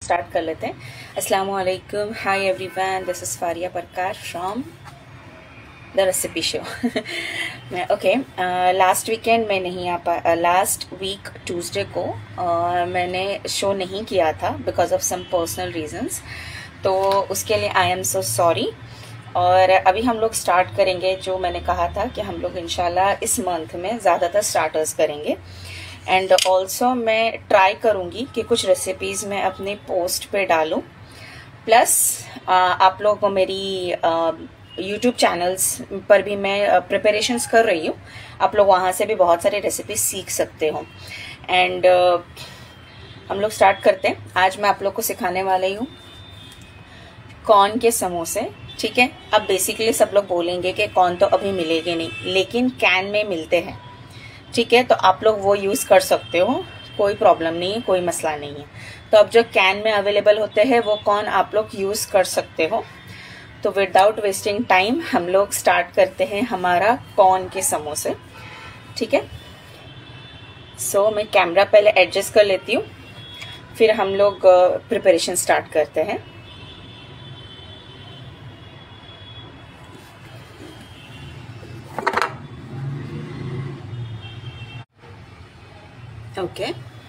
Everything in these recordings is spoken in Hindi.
स्टार्ट कर लेते हैं। अस्सलाम वालेकुम, hi everyone, this is Fariya Parkar from the recipe show. Okay, last weekend मैं नहीं आ पा, लास्ट वीक ट्यूसडे को मैंने शो नहीं किया था because of some personal reasons, तो उसके लिए आई एम सो सॉरी। और अभी हम लोग स्टार्ट करेंगे, जो मैंने कहा था कि हम लोग इंशाल्लाह इस मंथ में ज़्यादातर स्टार्टर्स करेंगे। एंड ऑल्सो मैं ट्राई करूँगी कि कुछ रेसिपीज़ मैं अपने पोस्ट पे डालूँ, प्लस आप लोग मेरी यूट्यूब चैनल्स पर भी मैं प्रिपरेशंस कर रही हूँ, आप लोग वहाँ से भी बहुत सारे रेसिपीज सीख सकते हो। एंड हम लोग स्टार्ट करते हैं। आज मैं आप लोग को सिखाने वाली हूँ कॉर्न के समोसे, ठीक है। अब बेसिकली सब लोग बोलेंगे कि कॉर्न तो अभी मिलेंगे नहीं, लेकिन कैन में मिलते हैं, ठीक है, तो आप लोग वो यूज़ कर सकते हो, कोई प्रॉब्लम नहीं है, कोई मसला नहीं है। तो अब जो कैन में अवेलेबल होते हैं वो कॉर्न आप लोग यूज़ कर सकते हो। तो विदाउट वेस्टिंग टाइम हम लोग स्टार्ट करते हैं हमारा कॉर्न के समोसे, ठीक है। सो मैं कैमरा पहले एडजस्ट कर लेती हूँ, फिर हम लोग प्रिपरेशन स्टार्ट करते हैं। ओके,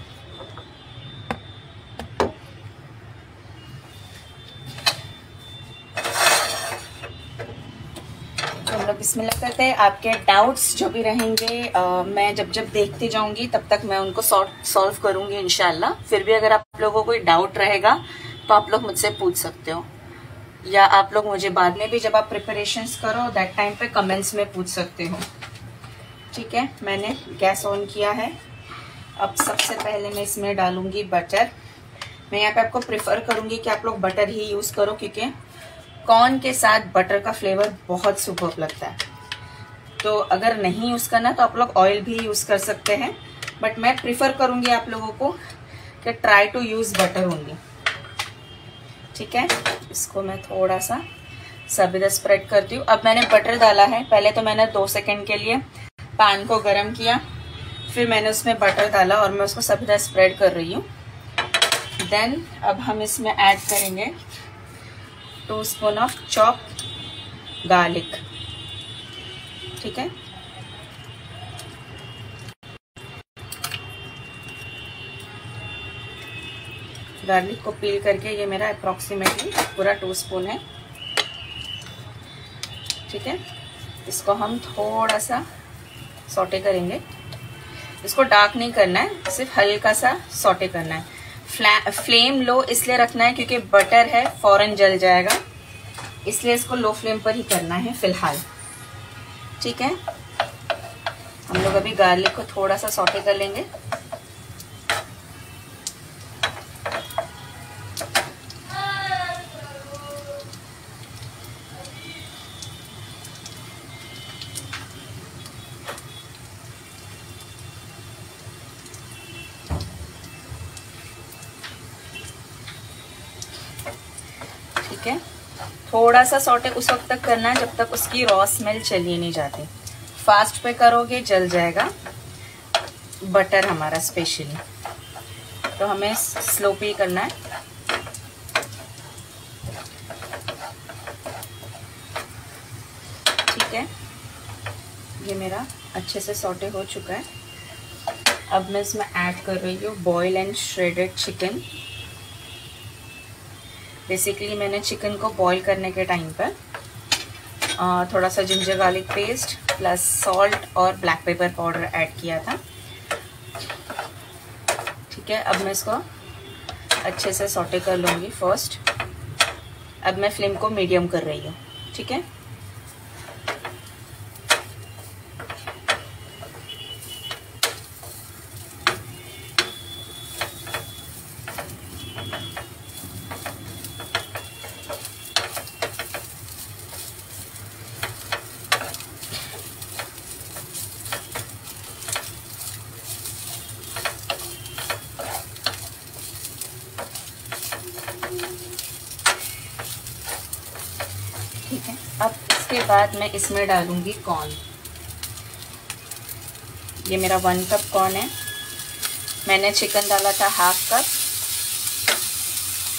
हम लोग बिस्मिल्लाह करते हैं। आपके डाउट्स जो भी रहेंगे मैं जब जब देखती जाऊंगी तब तक मैं उनको सॉल्व करूंगी इंशाल्लाह। फिर भी अगर आप लोगों को कोई डाउट रहेगा तो आप लोग मुझसे पूछ सकते हो, या आप लोग मुझे बाद में भी जब आप प्रिपरेशंस करो दैट टाइम पे कमेंट्स में पूछ सकते हो, ठीक है। मैंने गैस ऑन किया है। अब सबसे पहले मैं इसमें डालूंगी बटर। मैं यहाँ पे आपको प्रेफर करूंगी कि आप लोग बटर ही यूज करो, क्योंकि कॉर्न के साथ बटर का फ्लेवर बहुत सुपर्ब लगता है। तो अगर नहीं यूज करना तो आप लोग ऑयल भी यूज कर सकते हैं, बट मैं प्रेफर करूंगी आप लोगों को कि try to use butter only, ठीक है। इसको मैं थोड़ा सा सबीरा स्प्रेड करती हूँ। अब मैंने बटर डाला है, पहले तो मैंने 2 सेकंड के लिए पैन को गर्म किया, फिर मैंने उसमें बटर डाला और मैं उसको सबीरा स्प्रेड कर रही हूँ। देन अब हम इसमें ऐड करेंगे 2 स्पून ऑफ चॉप गार्लिक, ठीक है। गार्लिक को पील करके ये मेरा अप्रॉक्सीमेटली पूरा 2 स्पून है, ठीक है। इसको हम थोड़ा सा सॉटे करेंगे। इसको डार्क नहीं करना है, सिर्फ हल्का सा सॉटे करना है। फ्लेम लो इसलिए रखना है क्योंकि बटर है, फौरन जल जाएगा, इसलिए इसको लो फ्लेम पर ही करना है फिलहाल, ठीक है। हम लोग अभी गार्लिक को थोड़ा सा सॉटे कर लेंगे। ठीक है, थोड़ा सा सॉटे उस वक्त तक करना है जब तक उसकी रॉ स्मेल चली नहीं जाती। फास्ट पे करोगे जल जाएगा बटर हमारा स्पेशली, तो हमें स्लो पे ही करना है। ठीक है, ये मेरा अच्छे से सॉटे हो चुका है। अब मैं इसमें ऐड कर रही हूँ boil and shredded chicken. Basically मैंने चिकन को बॉईल करने के टाइम पर थोड़ा सा ginger garlic paste plus salt और ब्लैक पेपर पाउडर ऐड किया था, ठीक है। अब मैं इसको अच्छे से सॉटे कर लूँगी फर्स्ट। अब मैं फ्लेम को मीडियम कर रही हूँ, ठीक है। ठीक है, अब इसके बाद मैं इसमें डालूंगी कॉर्न। ये मेरा 1 कप कॉर्न है। मैंने चिकन डाला था 1/2 कप,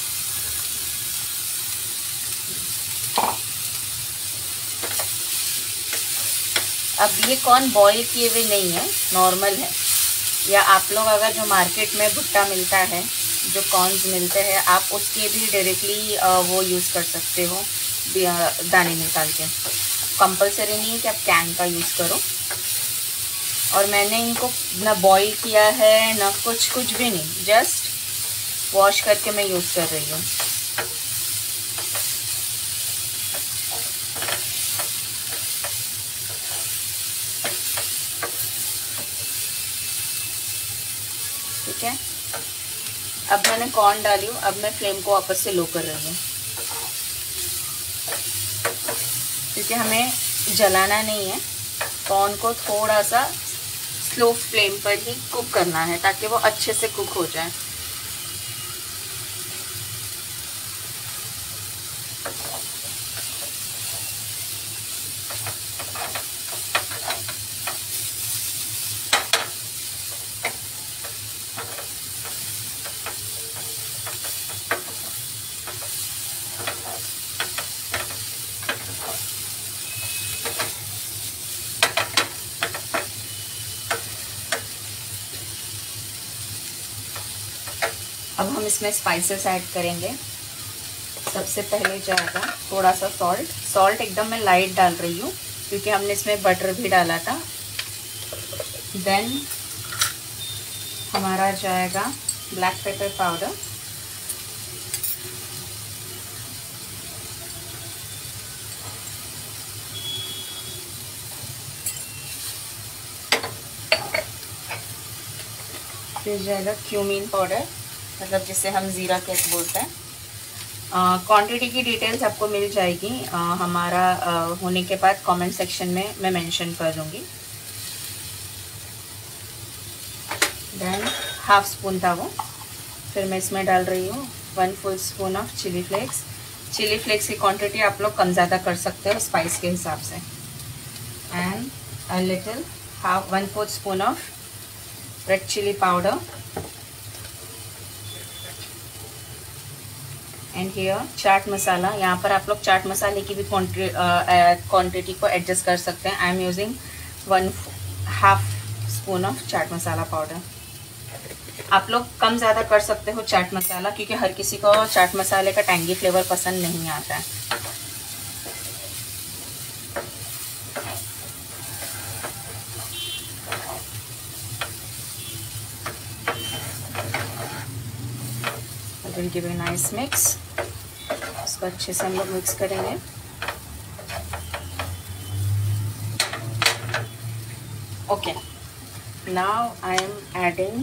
अब ये कॉर्न बॉईल किए हुए नहीं है, नॉर्मल है, या आप लोग अगर जो मार्केट में भुट्टा मिलता है, जो कॉर्न्स मिलते हैं, आप उसके भी डायरेक्टली वो यूज़ कर सकते हो, दाने निकाल के। कंपलसरी नहीं है कि आप कैन का यूज़ करो। और मैंने इनको ना बॉईल किया है ना कुछ भी नहीं, जस्ट वॉश करके मैं यूज़ कर रही हूँ। ठीक है, अब मैंने कॉर्न डाली हूँ, अब मैं फ्लेम को वापस से लो कर रही हूँ, क्योंकि हमें जलाना नहीं है। कॉर्न को थोड़ा सा स्लो फ्लेम पर ही कुक करना है ताकि वो अच्छे से कुक हो जाए। अब हम इसमें स्पाइसेस ऐड करेंगे। सबसे पहले जाएगा थोड़ा सा सॉल्ट एकदम मैं लाइट डाल रही हूँ क्योंकि हमने इसमें बटर भी डाला था। देन हमारा जाएगा ब्लैक पेपर पाउडर, फिर जाएगा क्यूमीन पाउडर, मतलब जिसे हम ज़ीरा केक बोलते हैं। क्वांटिटी की डिटेल्स आपको मिल जाएगी हमारा होने के बाद कमेंट सेक्शन में मैं मेंशन कर दूँगी। देन हाफ स्पून था वो। फिर मैं इसमें डाल रही हूँ 1 full spoon of chilli flakes. Chilli flakes की क्वांटिटी आप लोग कम ज़्यादा कर सकते हो स्पाइस के हिसाब से। And a little 1/4 spoon of red chilli powder. And here chaat masala. यहाँ पर आप लोग चाट मसाले की भी क्वांटिटी को एडजस्ट कर सकते हैं। I am using 1/2 spoon of chaat masala powder. आप लोग कम ज़्यादा कर सकते हो चाट मसाला, क्योंकि हर किसी को चाट मसाले का टैंगी फ्लेवर पसंद नहीं आता है। Will give a nice mix. इसको अच्छे से हम लोग मिक्स करेंगे। Okay, now I am adding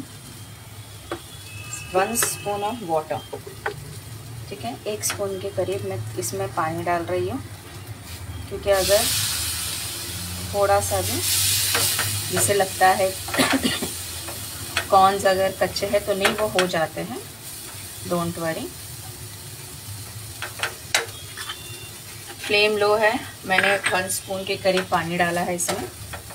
1 spoon of water. ठीक है, 1 स्पून के करीब मैं इसमें पानी डाल रही हूँ, क्योंकि अगर थोड़ा सा भी जिसे लगता है कॉर्न्स अगर कच्चे हैं तो नहीं, वो हो जाते हैं, डोंट वरी। फ्लेम लो है, मैंने 1 स्पून के करीब पानी डाला है इसमें।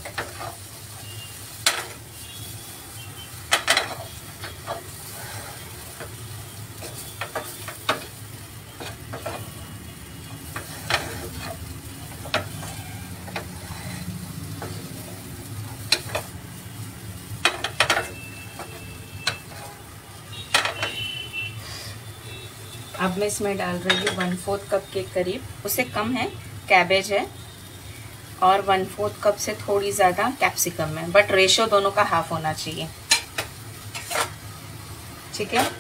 अब मैं इसमें डाल रही हूँ 1/4 कप के करीब, उससे कम है, कैबेज है, और 1/4 कप से थोड़ी ज़्यादा कैप्सिकम है, बट रेशो दोनों का हाफ होना चाहिए। ठीक है,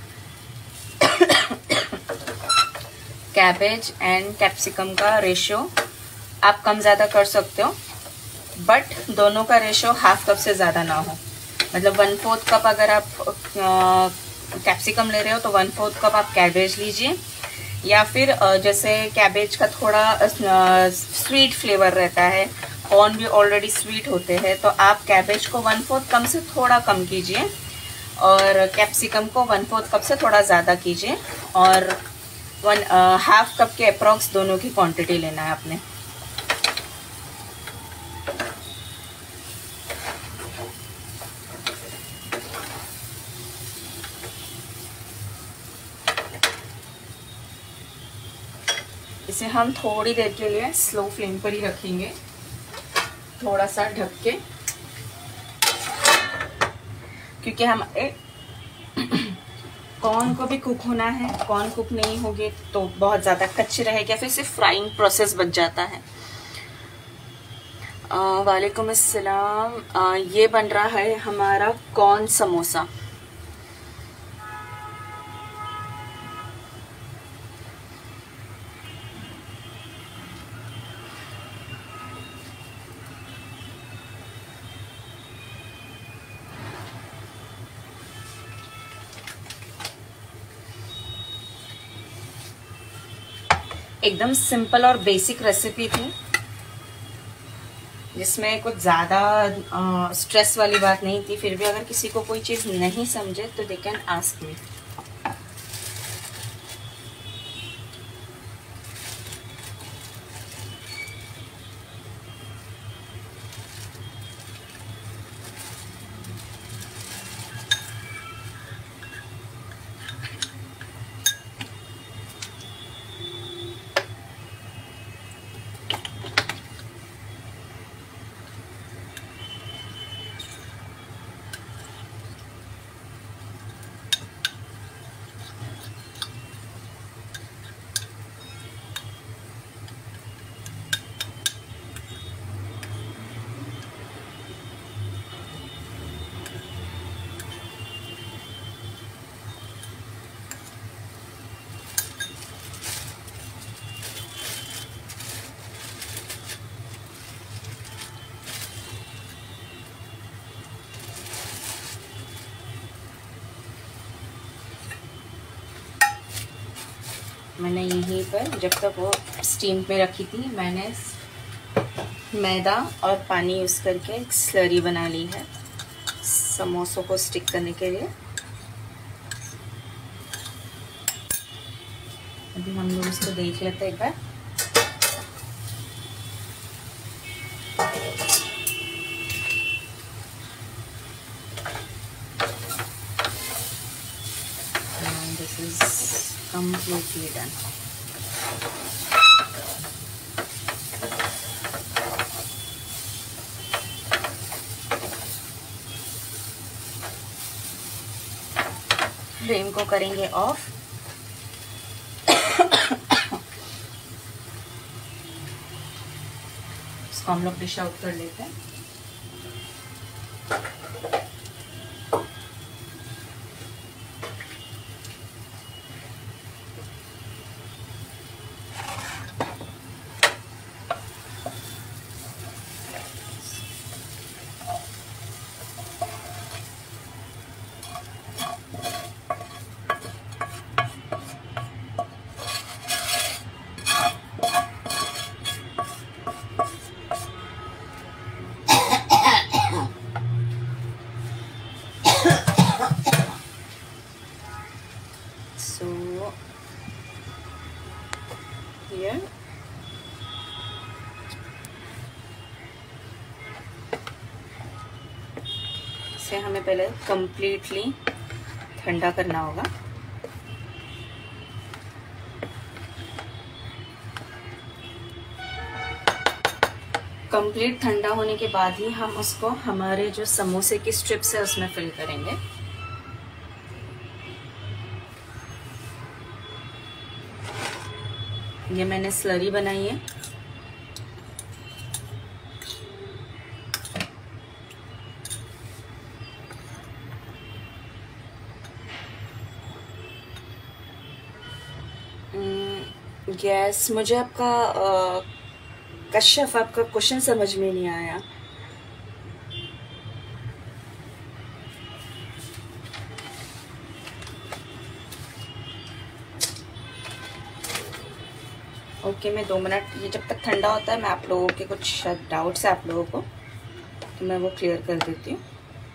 कैबेज एंड कैप्सिकम का रेशो आप कम ज़्यादा कर सकते हो, बट दोनों का रेशो हाफ कप से ज़्यादा ना हो। मतलब 1/4 कप अगर आप कैप्सिकम ले रहे हो तो 1/4 कप आप कैबेज लीजिए, या फिर जैसे कैबेज का थोड़ा स्वीट फ्लेवर रहता है, कॉर्न भी ऑलरेडी स्वीट होते हैं, तो आप कैबेज को 1/4 कप से थोड़ा कम कीजिए और कैप्सिकम को 1/4 कप से थोड़ा ज़्यादा कीजिए, और 1/2 कप के अप्रॉक्स दोनों की क्वांटिटी लेना है आपने। इसे हम थोड़ी देर के लिए स्लो फ्लेम पर ही रखेंगे। थोड़ा सा ढक के, क्योंकि हम कॉर्न को भी कुक होना है। कॉर्न कुक नहीं होगे तो बहुत ज़्यादा कच्चे रहेगा, फिर सिर्फ फ्राइंग प्रोसेस बच जाता है। वालेकुम अस्सलाम। ये बन रहा है हमारा कॉर्न समोसा। एकदम सिंपल और बेसिक रेसिपी थी, जिसमें कुछ ज़्यादा स्ट्रेस वाली बात नहीं थी। फिर भी अगर किसी को कोई चीज़ नहीं समझे तो दे कैन आस्क मी। मैंने यहीं पर जब तक वो स्टीम पे रखी थी, मैंने मैदा और पानी यूज़ करके एक स्लरी बना ली है समोसों को स्टिक करने के लिए। अभी हम लोग इसको देख लेते हैं एक बार। This is completely done. Flame को करेंगे ऑफ। इसको हम लोग डिश आउट कर लेते हैं। here इसे हमें पहले कंप्लीटली ठंडा करना होगा। कंप्लीट ठंडा होने के बाद ही हम उसको हमारे जो समोसे की स्ट्रिप्स है उसमें फिल करेंगे। ये मैंने स्लरी बनाई है। गैस मुझे आपका कश्यप आपका क्वेश्चन समझ में नहीं आया। ओके, मैं 2 मिनट, ये जब तक ठंडा होता है मैं आप लोगों के कुछ डाउट्स है आप लोगों को, तो मैं वो क्लियर कर देती हूँ।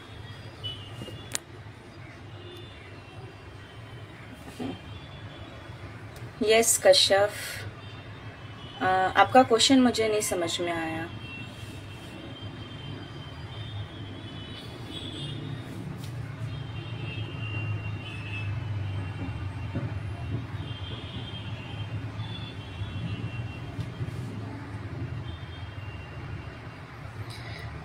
यस कश्यप, आपका क्वेश्चन मुझे नहीं समझ में आया।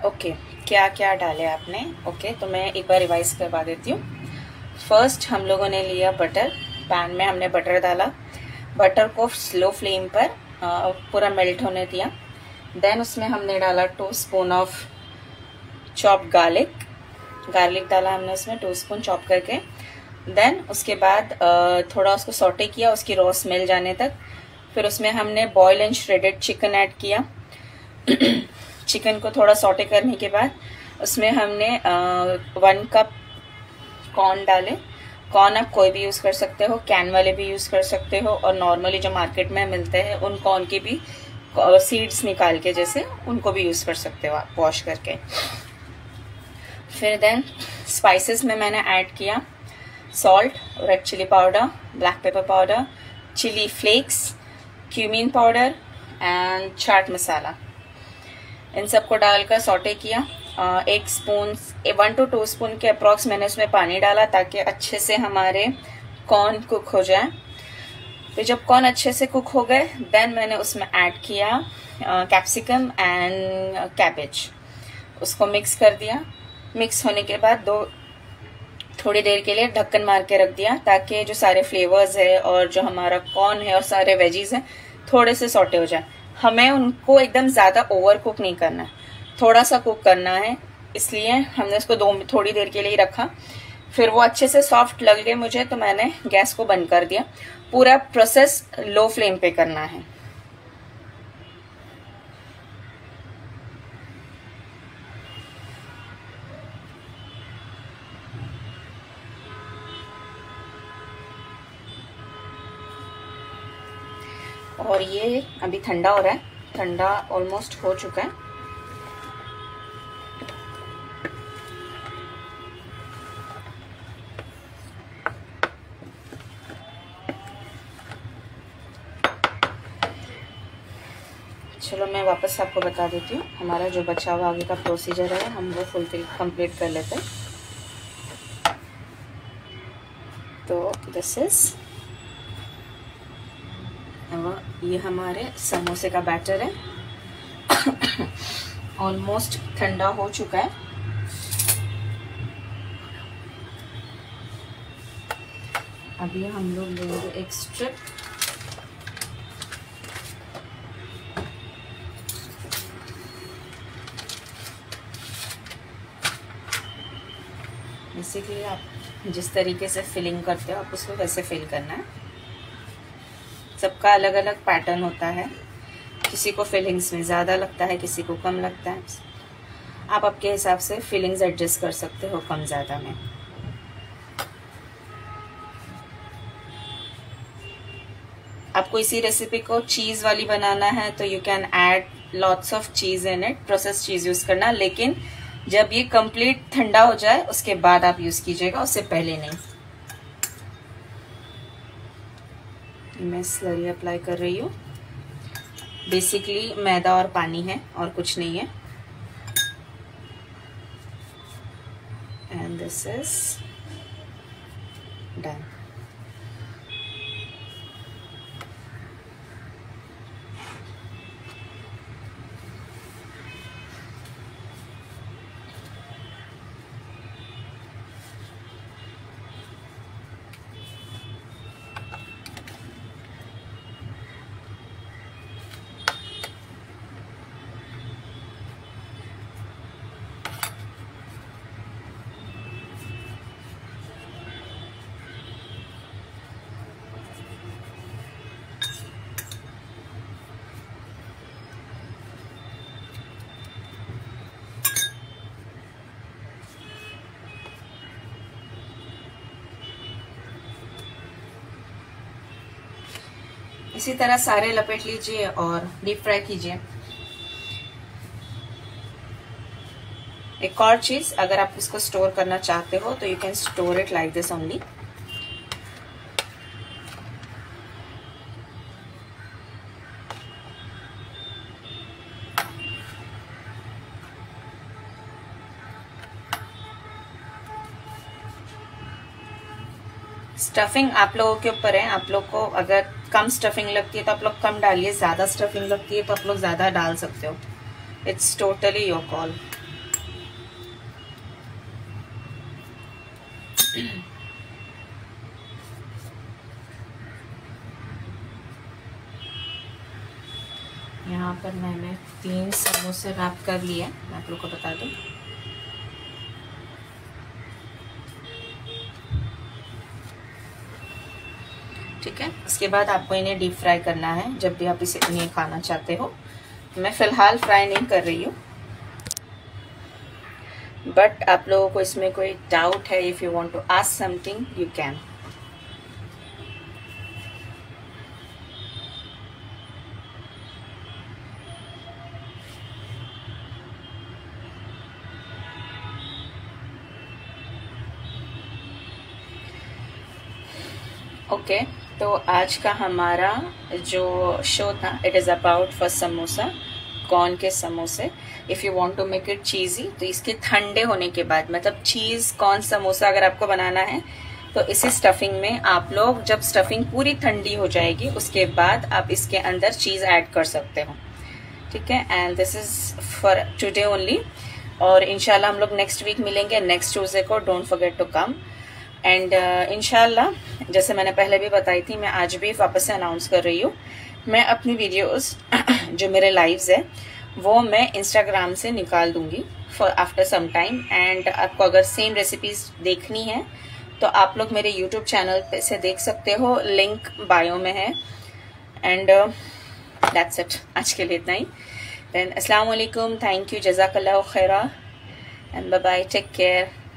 ओके, क्या क्या डाले आपने? ओके, तो मैं एक बार रिवाइज करवा देती हूँ। फर्स्ट हम लोगों ने लिया बटर, पैन में हमने बटर डाला, बटर को स्लो फ्लेम पर पूरा मेल्ट होने दिया। देन उसमें हमने डाला 2 स्पून ऑफ चॉप गार्लिक डाला हमने उसमें 2 स्पून चॉप करके। देन उसके बाद थोड़ा उसको सॉटे किया उसकी रॉ स्मेल जाने तक। फिर उसमें हमने boil and shredded chicken add किया। चिकन को थोड़ा सॉटे करने के बाद उसमें हमने 1 कप कॉर्न डाले। कॉर्न आप कोई भी यूज़ कर सकते हो, कैन वाले भी यूज़ कर सकते हो, और नॉर्मली जो मार्केट में मिलते हैं उन कॉर्न की भी सीड्स निकाल के जैसे उनको भी यूज़ कर सकते हो आप वॉश करके। फिर देन स्पाइसेस में मैंने ऐड किया salt, red chilli powder, black pepper powder, chilli flakes, cumin powder and chaat masala. इन सबको डालकर सॉटे किया। 1 to 2 स्पून के अप्रॉक्स मैंने उसमें पानी डाला ताकि अच्छे से हमारे कॉर्न कुक हो जाए। फिर जब कॉर्न अच्छे से कुक हो गए देन मैंने उसमें ऐड किया कैप्सिकम एंड कैबेज। उसको मिक्स कर दिया। मिक्स होने के बाद थोड़ी देर के लिए ढक्कन मार के रख दिया ताकि जो सारे फ्लेवर्स है और जो हमारा कॉर्न है और सारे वेजीज हैं थोड़े से सॉटे हो जाए। हमें उनको एकदम ज़्यादा ओवर कुक नहीं करना है, थोड़ा सा कुक करना है, इसलिए हमने उसको थोड़ी देर के लिए रखा। फिर वो अच्छे से सॉफ्ट लग गए मुझे तो मैंने गैस को बंद कर दिया। पूरा प्रोसेस लो फ्लेम पे करना है। और ये अभी ठंडा हो रहा है, ठंडा ऑलमोस्ट हो चुका है। चलो मैं वापस आपको बता देती हूँ हमारा जो बचा हुआ आगे का प्रोसीजर है हम वो फुलफिल कंप्लीट कर लेते हैं। तो दिस इज ये हमारे समोसे का बैटर है। ऑलमोस्ट ठंडा हो चुका है। अभी हम लोग लेंगे एक स्ट्रिप, बेसिकली आप जिस तरीके से फिलिंग करते हो आप उसको वैसे फिल करना है। सबका अलग अलग पैटर्न होता है, किसी को फिलिंग्स में ज़्यादा लगता है, किसी को कम लगता है। आप आपके हिसाब से फिलिंग्स एडजस्ट कर सकते हो कम ज़्यादा में। आपको इसी रेसिपी को चीज़ वाली बनाना है तो you can add lots of cheese in it, process cheese use करना, लेकिन जब ये कंप्लीट ठंडा हो जाए उसके बाद आप यूज़ कीजिएगा, उससे पहले नहीं। मैं स्लरी अप्लाई कर रही हूँ। बेसिकली मैदा और पानी है और कुछ नहीं है। And this is done. इसी तरह सारे लपेट लीजिए और डीप फ्राई कीजिए। एक और चीज, अगर आप इसको स्टोर करना चाहते हो तो you can store it like this only. Stuffing आप लोगों के ऊपर है, आप लोग को अगर कम स्टफिंग लगती है तो आप लोग कम डालिए, ज़्यादा स्टफिंग लगती है तो आप लोग ज़्यादा डाल सकते हो। It's totally your call. यहाँ पर मैंने 3 समोसे रैप कर लिए, मैं आप लोग को बता दूँ। ठीक है, इसके बाद आपको इन्हें डीप फ्राई करना है जब भी आप इन्हें खाना चाहते हो। मैं फ़िलहाल फ्राई नहीं कर रही हूँ, बट आप लोगों को इसमें कोई डाउट है, if you want to ask something you can. Okay, तो आज का हमारा जो शो था, it is about for samosa, corn के समोसे। If you want to make it cheesy, तो इसके ठंडे होने के बाद, मतलब चीज़ कॉर्न समोसा अगर आपको बनाना है तो इसी स्टफिंग में आप लोग, जब स्टफिंग पूरी ठंडी हो जाएगी उसके बाद आप इसके अंदर चीज़ ऐड कर सकते हो। ठीक है, and this is for today only, और इंशाल्लाह हम लोग नेक्स्ट वीक मिलेंगे, नेक्स्ट ट्यूसडे को। Don't forget to come. And इंशाल्लाह, जैसे मैंने पहले भी बताई थी, मैं आज भी वापस से अनाउंस कर रही हूँ, मैं अपनी वीडियोस जो मेरे लाइव्स है वो मैं इंस्टाग्राम से निकाल दूंगी for after some time. And आपको अगर सेम रेसिपीज देखनी है तो आप लोग मेरे यूट्यूब चैनल पे से देख सकते हो, लिंक बायो में है। एंड दैट्स इट, आज के लिए इतना ही। देन अस्सलाम वालेकुम, थैंक यू, जज़ाकल्लाहु खैरा, and bye bye, take care.